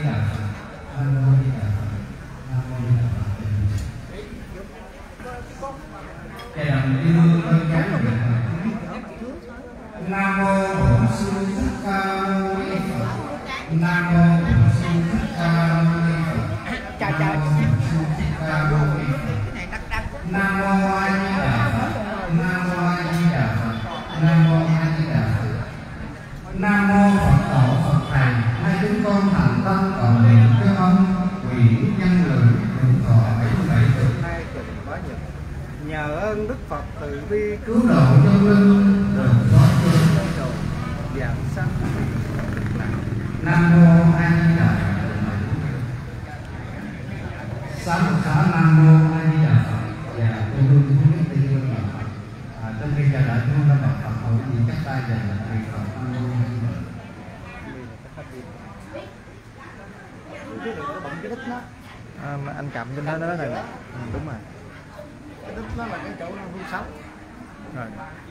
Đà Phật. Nam mô A Di Đà Phật. Nam mô A Di Đà Phật. Kèm đưa con cái Nam mô Bổn Sư Thích Ca Mâu Ni Phật. Nam mô Bổn Sư Thích Ca Mâu Ni Phật. Nam mô Bổn Sư Thích Ca Mâu Ni Phật. Nam mô A Di Đà Phật. Nam mô A Di Đà Phật. Nam mô A Di Đà Phật. Nam mô Phật Tổ Phật Thầy. Hai chúng con thành tâm cầu nguyện cho ông Nguyễn Văn Lượng hưởng thọ 77 tuổi. Nhờ ơn Đức Phật từ bi Cứu độ cho linh được thoát chết giảng sanh. Nam mô A Di Đà Phật. Sám khả Nam mô A Di Đà Phật và cô hương của những tiên nhân Phật. Trong khi chờ đợi chúng ta bậc Phật hữu gì các tay dành là vị Phật Nam mô A Di Đà Phật. Anh cầm trên đó này. Đúng rồi. Cái đít nó là cái chỗ nó hư sóc. Rồi.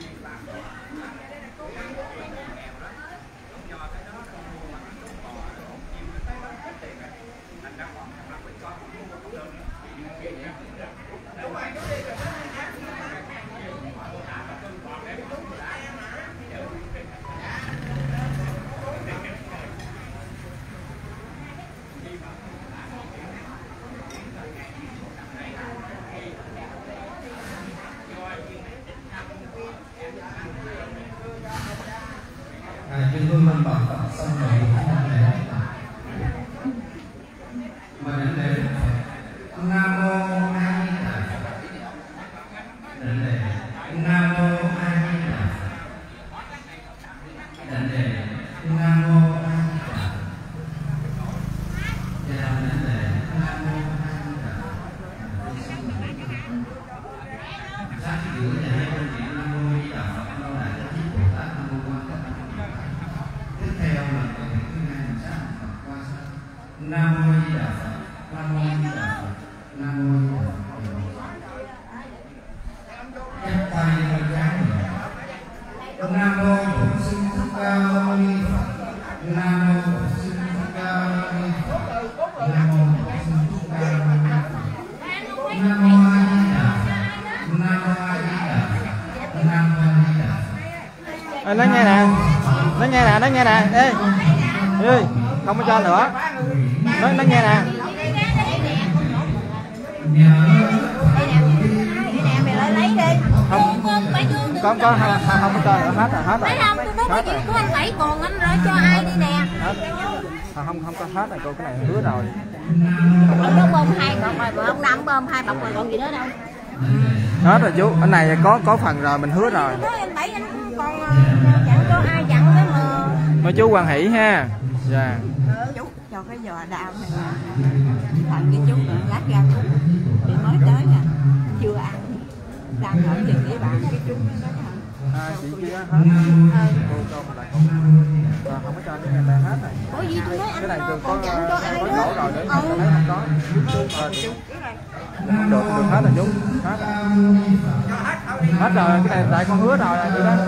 chúng tôi mang bảo Phật xong rồi mà đến đây Nam mô A Di Đà Phật. Đến đây Nam mô A Di Đà Phật. Đến đây Nam mô A Di Đà Phật. Đến đây Nam mô A Di Đà Phật. Sát giữa nhà hai bên diện Nam mô A Di Đà Phật. Lâu lại cho chiếc Bồ Tát Nam mô Quan Thế. Tiếp theo là câu thứ hai là sát Phật qua sát. Nam mô A Di Đà Phật. Nam mô A Di Đà Phật. Nam mô A Di Đà Phật. Chắp tay lên trán. Nam mô Bổn Sư Thích Ca Mâu Ni Phật. Nam mô Bổn Sư Thích Ca Mâu Ni Phật. Nam mô Bổn Sư Thích Ca Mâu Ni Phật. Nam mô A Di Đà Phật. Nam mô A Di Đà Phật. Nam mô A Di Đà Phật. Nó nghe nè. Nó nghe nè, nó nghe nè. Ê. Ê, không có cho nữa. Nó nghe nè. Không có cho nữa, hết rồi. Thấy không, tôi nói cái gì của anh Bảy còn anh rồi cho ai đi nè. Không có hết rồi cô, cái này hứa rồi. Ông nó bơm hai bọc rồi, ông Năm bơm hai bọc rồi còn gì nữa đâu. Hết rồi chú, cái này có phần rồi, mình hứa rồi. Nói anh Bảy anh còn chẳng cho ai dặn cái mà. Mấy chú hoan hỷ ha. Dạ. Chú cho cái giò đào này tặng cái chú nữa, lát ra cũng thì mới tới nè, chưa ăn. Đang ở chừng với bạn cái chú nó nói chị kia hết. Cô cho mà lại không có cho cái này hết rồi. Ủa gì tôi nói Cái này anh có dặn cho ai có đó. sổ rồi để tôi thấy không có. Được hết rồi chú. Hết rồi, cái này tại con hứa rồi chị đó.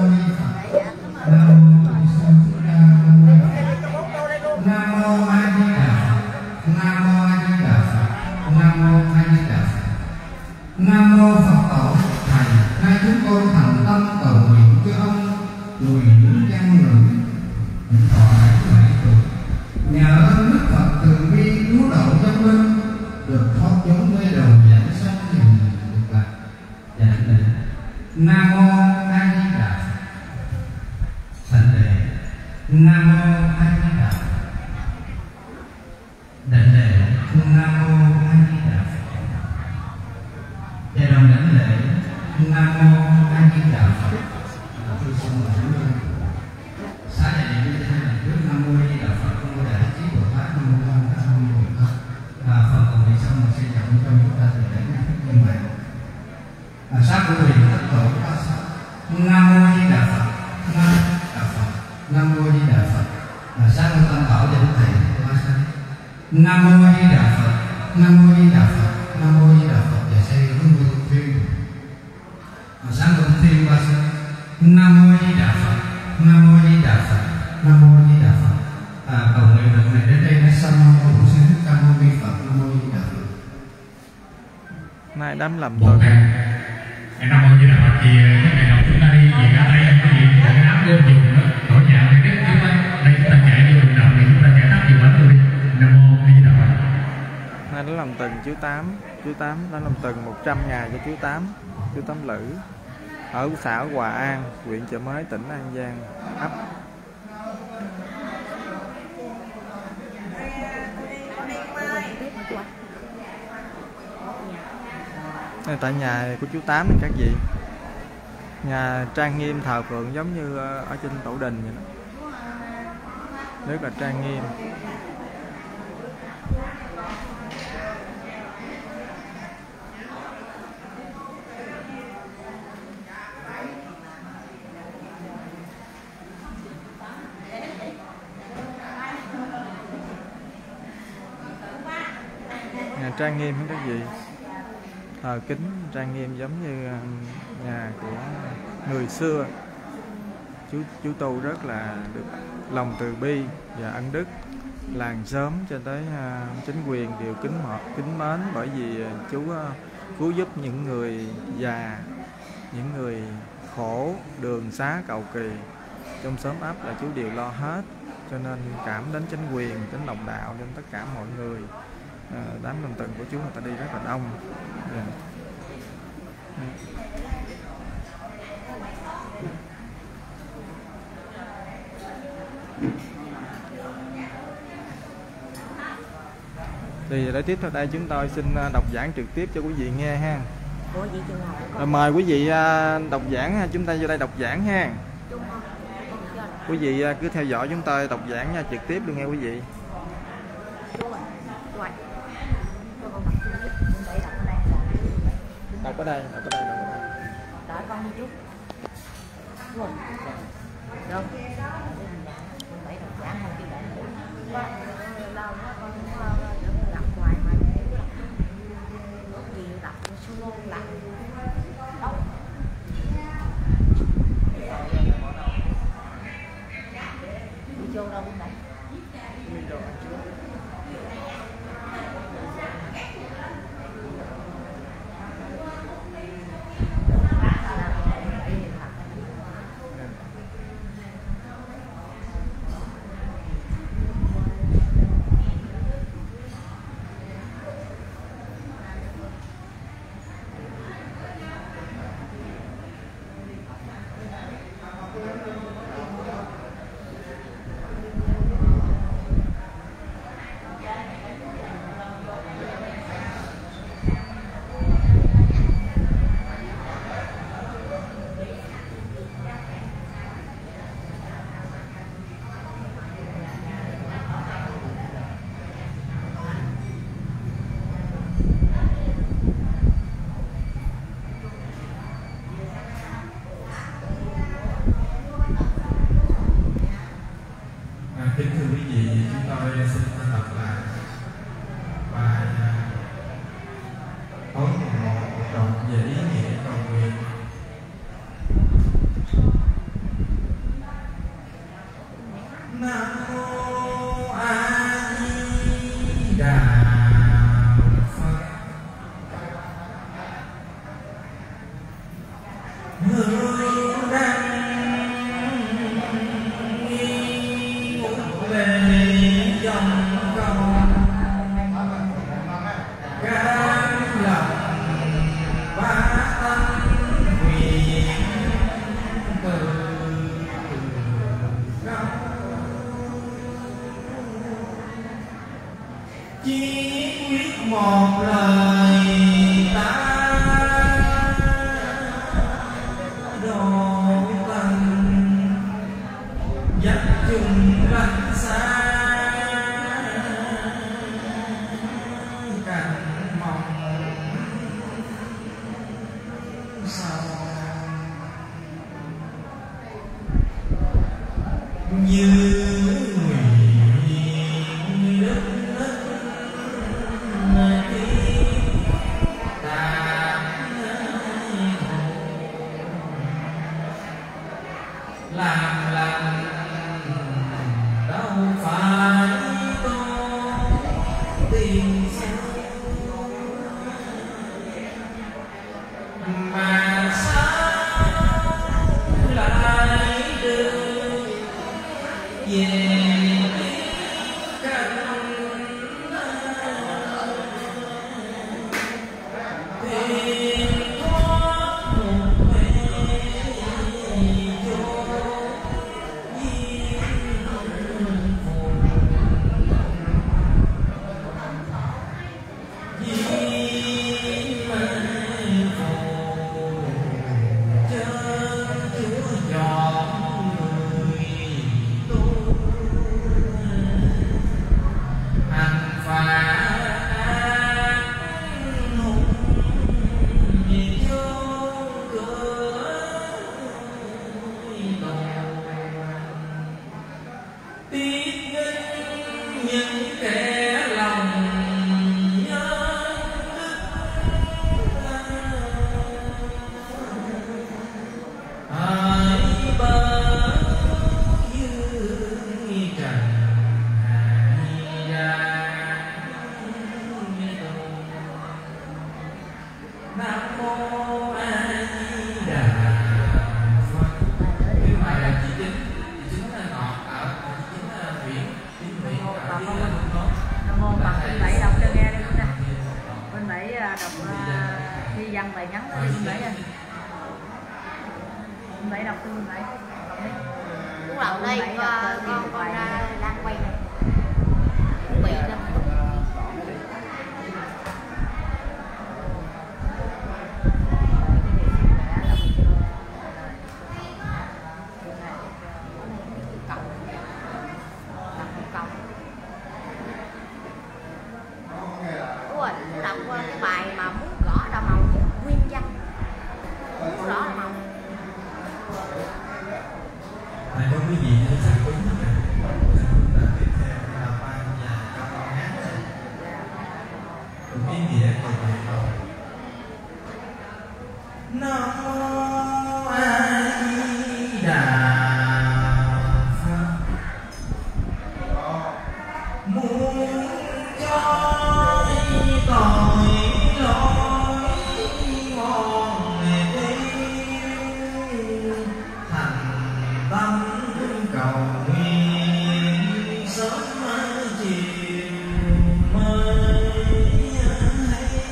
Nam mô A Di Đà Phật. Nam mô A Di Đà Phật. Nam mô A Di Đà Phật. Nam mô Phật Tổ Phật Thầy. Nay chúng con thành tâm cầu nguyện cho ông Nguyễn Văn Lượng hưởng thọ 77 tuổi. Nhờ ơn Đức Phật từ bi cứu độ tâm linh được thoát chúng với đầu giảng sanh niềm được lạc. Giảng lễ Nam mô A Di Đà Phật. Thành lễ Nam mô A Di Đà Phật. Đảnh lễ Nam mô A Di Đà Phật. Và đồng đảnh lễ Nam mô A Di Đà Phật. Tôi xin mời chúng tôi sáng ngày như thế này trước Nam mô A Di Đà Phật. Nam mô Đại Trí Bồ Tát. Nam mô Quan Thế. Nam mô Bồ Tát. Phật cầu nguyện xong mình sẽ chọn cho chúng ta từ đến như vậy. Sát của thầy tất tổ ta sát. Nam mô A Di Đà Phật. Nam mô A Di Đà Phật. Nam mô A Di Đà Phật. Sát của tam bảo cho thầy ta sát. Nam mô A Di Đà Phật. Nam mô A Di Đà Phật. Nam mô A Di Đà Phật. Và xây hướng vô thiên. Sáng của thiên ba sát. Nam mô A Di Đà Phật. Nam mô A Di Đà Phật. Nam mô A Di Đà Phật. Cầu nguyện được này đến đây nó xong. hai đám lầm một tuần. ngày năm bao nhiêu là thì cái ngày đầu chúng ta đi về ra đây cái gì cái áo vô dùng đó đổi nhà cái chúng ta đây chúng ta chạy vô đường đầu thì chúng ta chạy tắt nhiều lắm rồi đi. Nam mô A Di Đà Phật. Hai đám lầm tuần chú Tám đám lầm tuần 100 ngày cho chú Tám Lữ ở xã Hòa An, huyện Chợ Mới, tỉnh An Giang, ấp. Đây, tại nhà của chú Tám này các vị, nhà trang nghiêm thờ phượng giống như ở trên tổ đình vậy đó, rất là trang nghiêm. Nhà trang nghiêm hết các vị, thờ kính trang nghiêm giống như nhà của người xưa. Chú tu rất là được lòng từ bi và ân đức, làng xóm cho tới chính quyền đều kính mến, bởi vì chú cứu giúp những người già, những người khổ đường xá cầu kỳ trong xóm ấp là chú đều lo hết, cho nên cảm đến chính quyền, đến đồng đạo, đến tất cả mọi người. Đám lầm tuần của chú người ta đi rất là đông. Thì để tiếp theo đây chúng tôi xin đọc giảng trực tiếp cho quý vị nghe ha. Rồi mời quý vị đọc giảng, chúng ta vô đây đọc giảng ha. Quý vị cứ theo dõi chúng tôi đọc giảng nha, trực tiếp luôn nghe quý vị. Đọc ở đây, đọc ở đây, đọc ở đây. Đợi con đi chút. Rồi. Đâu? Phải đọc giảng hơn cái đại lâu quá con đọc hoài mà có gì đọc xuống đọc đâu. Đi vô đâu đây? Đi vô Kính thưa quý vị, chúng tôi xin đọc lại bài tối một trọn về ý nghĩa cầu nguyện. Nam mô A Di Đà Phật. Hương đăng chỉ quyết một lời ta độ tận dắt chung lánh xa cành mộng sầu như làm lành đâu phải có tiền sao Văn bài ngắn đó đi bên Bảy anh. Bên Bảy đọc tôi bên Bảy. Lúc đầu đây con ra đang quay này. Cũng bị đó. Đọc cái bài mà muốn gõ đầu màu nguyên văn, muốn gõ đầu màu. Thầy có quý vị nữa sẵn đúng không ạ? Tiếp theo là ban và các con hát cũng ý nghĩa của bài câu Nam Mô A Di Đà Phật. Muốn cho tội lỗi mòn tim, thành tâm cầu nguyện sớm chiều mới hay.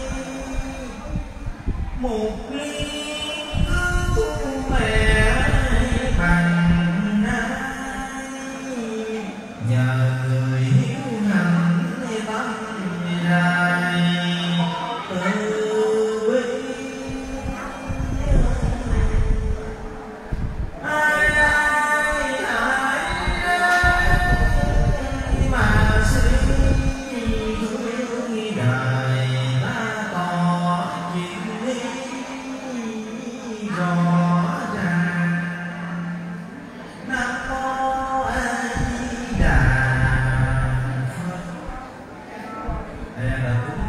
Một ly cứu mẹ bằng ai, nhờ người hiếu hành tâm dài từ bi. Ai ai mà suy thương đời ta tỏ chuyện đi rõ ràng. Nam Mô A Di Đà Phật. Đây là